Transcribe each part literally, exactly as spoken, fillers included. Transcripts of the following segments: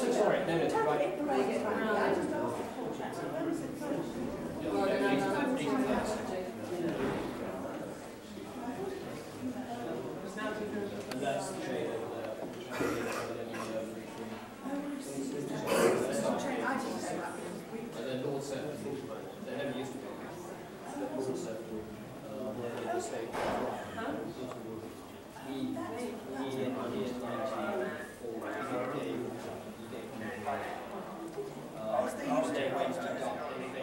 sorry, no, no, right. And that's the trade over there. And then Lord Seven, they never used to be. Lord Seven, uh, where they stayed. He, he, he, in ninety-four, he gave, he gave me uh, stay away to dark anything.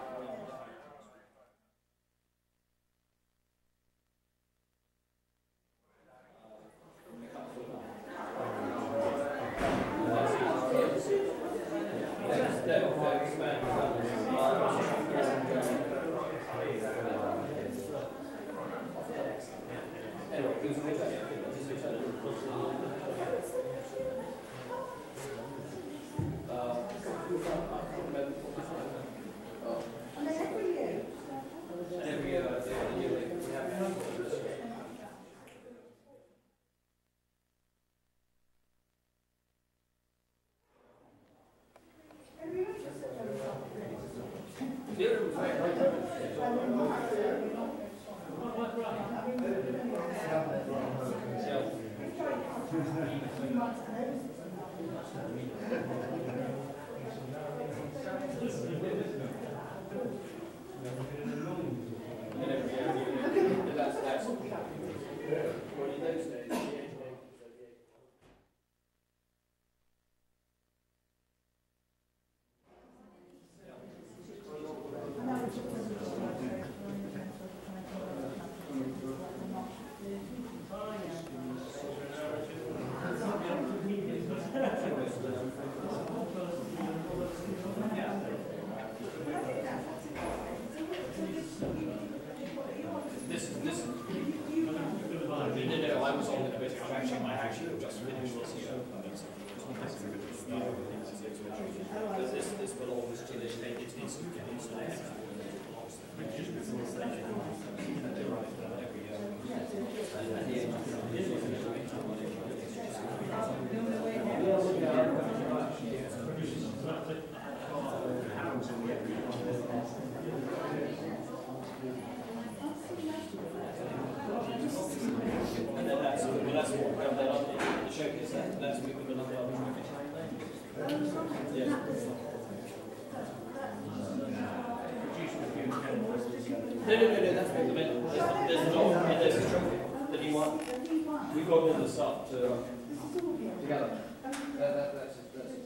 No, no, no, no, that's what the medal. There's, there's a dog, and there's a trophy that he won. We've got all the stuff to, um, together. That, that, that's, that's, that's,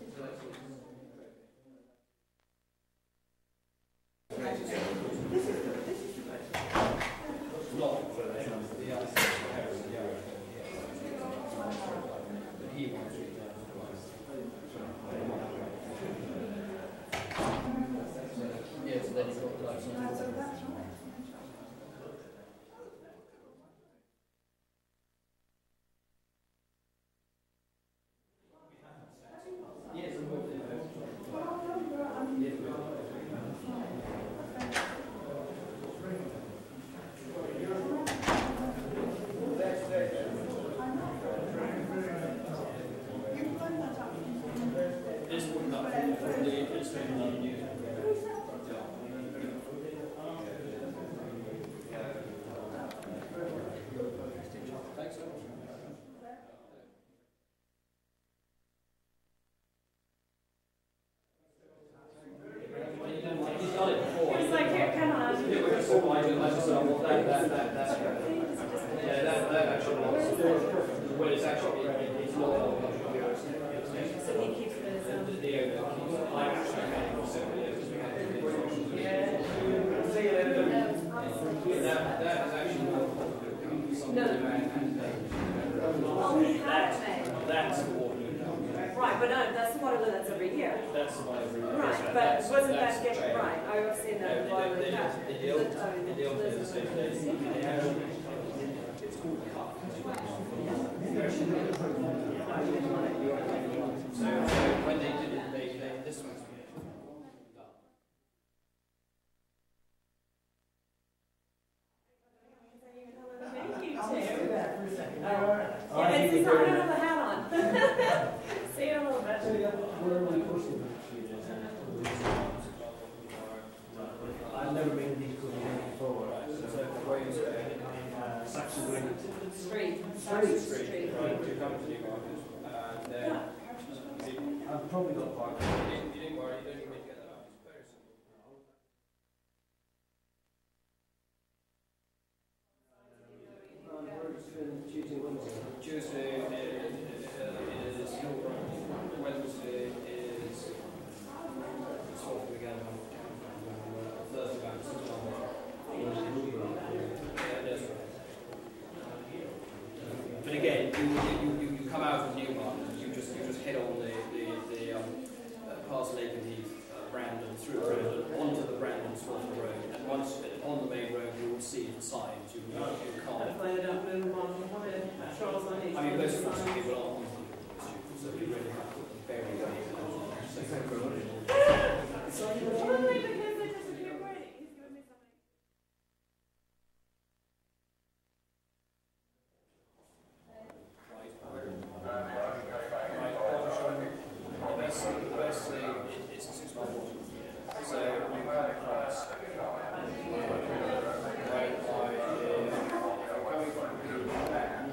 Right, but no, that's the model that's every year. That's the one every year. Right, That's, but that's, wasn't that's that get right? I've seen that no, model they, they, with that. they, deal, they deal with the same thing. They have, it's called cut. So, so when they did it, they, they this one's Thank you, Tim. Oh, yeah, it's, I don't have a hat on. See you in a little bit. I've never been in these colours before. So where you stay? Uh, Saxon Green. Street. Street. Street. Right. You come to Newmarket, and then I've probably got quite. You didn't, you didn't worry. You don't even need to get that out. It's very simple. Tuesday, Wednesday. Tuesday is, is Wednesday is sort of again. Thursday back to But again, you, you, you, you come out of Newmarket, you just you just head on the the, the um, uh, past Lake and Heath, uh, Brandon, through Brandon, onto the Brandon Swafford Road, and once on the main road you will see the signs. You, you, you can't. If I don't move on, Charles, I need I mean, most of the people are on so we really have to put them very, very close. Only because they're just a new writing. He's given me something. The best thing, the best thing is a six by one. So we come across right by coming from the van.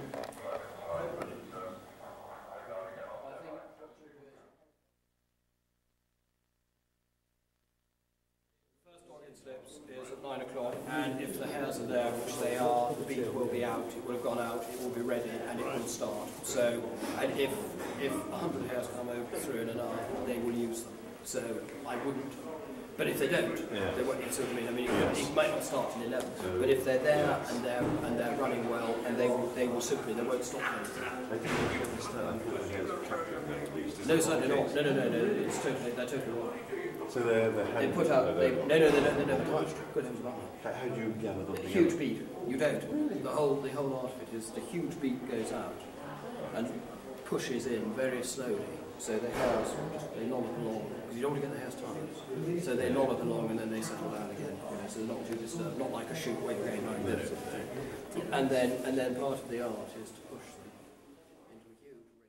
First audience slips is at nine o'clock, and if the hares are there, which they are, the beat will be out, it will have gone out, it will be ready, and it will start. So, and if if a hundred hares come over through in an hour, they will use them. So I wouldn't. But if they don't, yeah. they won't. So I mean, I mean, it, yes. it might not start till eleven. But if they're there and they're and they're running well, and they will, they will simply they won't stop anything. I think you should understand that the hares are captured at least. No, certainly not. No, no, no, no. It's totally they're totally wrong. So they're the They put out. They, no, no, they don't. They never touched. Good heavens, about How, how do you gather them a together? huge beat. You don't. The whole the whole art of it is the huge beat goes out and pushes in very slowly. So the hares they lollop along because you don't want to get the hares tired. So they lollop along and then they settle down again. You know, so they're not too disturbed. Not like a shoot where you're going like this. And then and then part of the art is to push them into a huge ring.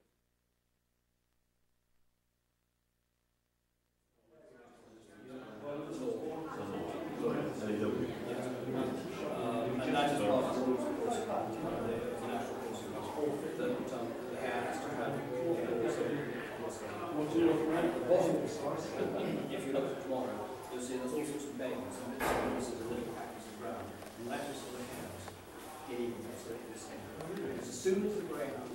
Um, and that is part of the rules, of course, of the national course that um, the hare has to have. If you look at tomorrow, you'll see there's all sorts of names, and this is a little patches of ground. And that is for the hares. It even has this thing. Because as soon as the greyhound